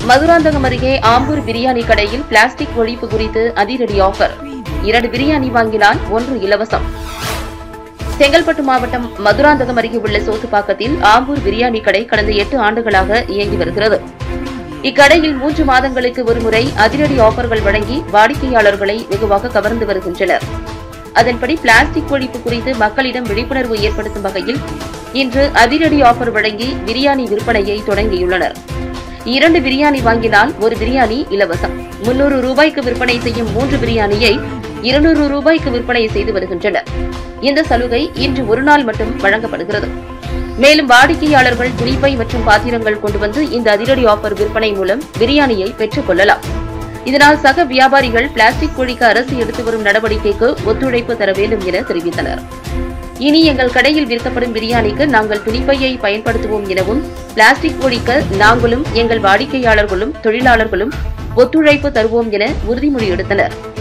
மதுராந்தகம் அருகே ஆம்பூர் பிரியாணி கடையில் பிளாஸ்டிக் ஒழிப்பு குறித்து அதிரடி ஆஃபர். 2 பிரியாணி வாங்கினால் 1 இலவசம். செங்கல்பட்டு மாவட்டம் மதுராந்தகம் அருகே உள்ள சோத்துப்பாக்கத்தில் ஆம்பூர் பிரியாணி கடை கடந்த 8 ஆண்டுகளாக இயங்கி வருகிறது. இக்கடையில் 3 மாதங்களுக்கு ஒருமுறை அதிரடி ஆஃபர்கள் வழங்கி வாடிக்கையாளர்களை வெகுவாக கவர்ந்து வருகின்றனர். அதன்படி பிளாஸ்டிக் ஒழிப்பு குறித்து மக்களிடம் விழிப்புணர்வு ஏற்படுத்தும் வகையில் இன்று அதிரடி ஆஃபர் வழங்கி பிரியாணி விற்பனையை தொடங்கியுள்ளனர். 2 பிரியாணி வாங்கினால் 1 பிரியாணி இலவசம். 300 ரூபாய்க்கு விற்பனை செய்யும் 3 பிரியாணியை 200 ரூபாய்க்கு விற்பனை செய்து வருகின்றனர். இந்த சலுகை இன்று ஒரு நாள் மட்டும் வழங்கப்படுகிறது. மேலும் வாடிக்கையாளர்கள் துணிப்பை மற்றும் பாத்திரங்கள் கொண்டு வந்து இந்த அதிரடி ஆஃபர் விற்பனை மூலம் பிரியாணியை பெற்றுக் கொள்ளலாம். இதனால் சக வியாபாரிகள் பிளாஸ்டிக் ஒழிக்க அரசு எடுத்து வரும் நடவடிக்கைக்கு ஒத்துழைப்பு தர வேண்டும் என தெரிவித்தனர். இனி எங்கள் கடையில் விற்கப்படும் பிரியாணிக்கு நாங்கள் துணிப்பையை பயன்படுத்துவோம் எனவும், பிளாஸ்டிக் ஒழிக்க நாங்களும் எங்கள் வாடிக்கையாளர்களும் தொழிலாளர்களும் ஒத்துழைப்பு தருவோம் என உறுதிமொழி எடுத்தனர்.